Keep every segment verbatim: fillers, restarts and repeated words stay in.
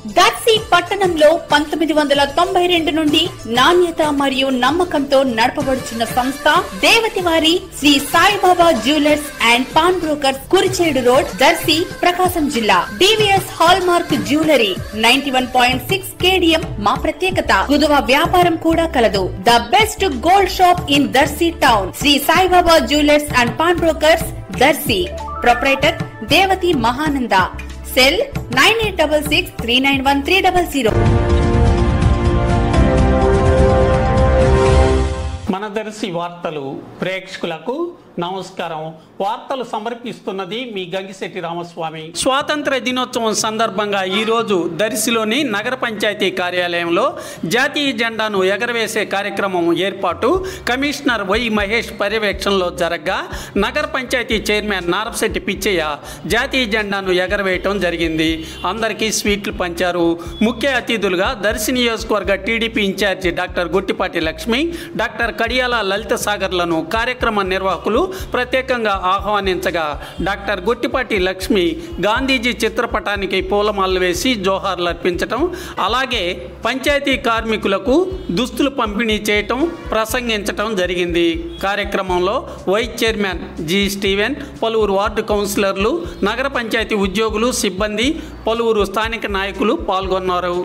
దర్శి పట్టణంలో పంతొమ్మిది వందల తొంభై రెండు నుండి నాణ్యత మరియు నమ్మకంతో నడపబడుచున్న సంస్థ దేవతివారి Shri Saibaba jewellers and pawn brokers Kurichedu road Darsi Prakasam జిల్లా DVS hallmark jewellery ninety one point six KDM మా ప్రత్యేకత. కుదువ వ్యాపారం కూడా కలదు. The best gold shop in Darsi town Shri Saibaba jewellers and pawn brokers Darsi. Proprietor Devathi Mahananda. Cell nine eight six six three nine one three zero zero. మన దర్శి వార్తలు ప్రేక్షకులకు నమస్కారం. వార్తలు సమర్పిస్తున్నది మీ గంగిశెట్టి రామస్వామి. స్వాతంత్ర దినోత్సవం సందర్భంగా ఈరోజు దర్శిలోని నగర పంచాయతీ కార్యాలయంలో జాతీయ జెండాను ఎగరవేసే కార్యక్రమం ఏర్పాటు కమిషనర్ వై మహేష్ పర్యవేక్షణలో జరగగా నగర పంచాయతీ చైర్మన్ నారపశెట్టి పిచ్చయ్య జాతీయ జెండాను ఎగరవేయటం జరిగింది. అందరికీ స్వీట్లు పంచారు. ముఖ్య అతిథులుగా దర్శి నియోజకవర్గ TDP incharge doctor Guttipati Lakshmi, doctor Kadiyala Lalitha సాగర్లను కార్యక్రమ నిర్వాహకులు ప్రత్యేకంగా ఆహ్వానించగా డాక్టర్ గుట్టిపాటి లక్ష్మి గాంధీజీ చిత్రపటానికి పూలమాలలు వేసి జోహార్లు అర్పించటం, అలాగే పంచాయతీ కార్మికులకు దుస్తులు పంపిణీ చేయటం, ప్రసంగించటం జరిగింది. కార్యక్రమంలో వైస్ చైర్మన్ జి స్టీవెన్, పలువురు వార్డు కౌన్సిలర్లు, నగర పంచాయతీ ఉద్యోగులు, సిబ్బంది, పలువురు స్థానిక నాయకులు పాల్గొన్నారు.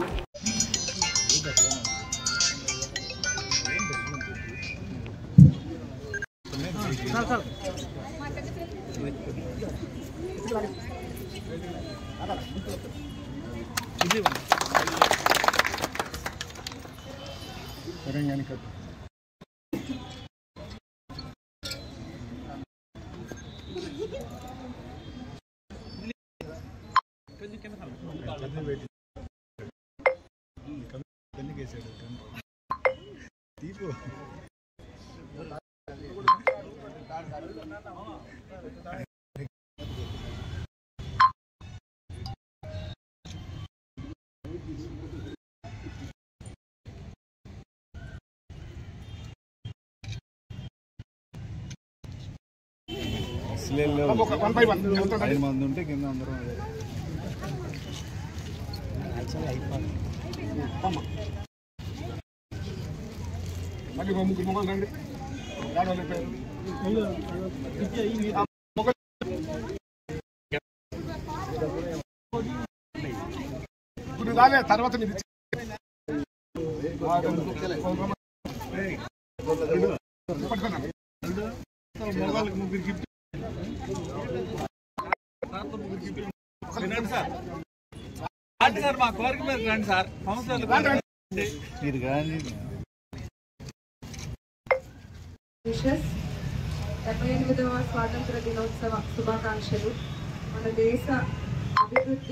ఐదు మంది ఉంటే కింద అందరం తర్వాత ముగ్గురికి సార్ మా కోరిక మీద రండి సార్. డెబ్బై ఎనిమిదవ స్వాతంత్ర దినోత్సవ శుభాకాంక్షలు. మన దేశ అభివృద్ధి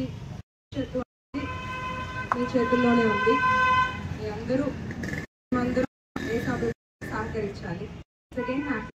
మీ చేతుల్లోనే ఉంది. మీ అందరూ అందరూ దేశ అభివృద్ధి సహకరించాలి. Second happy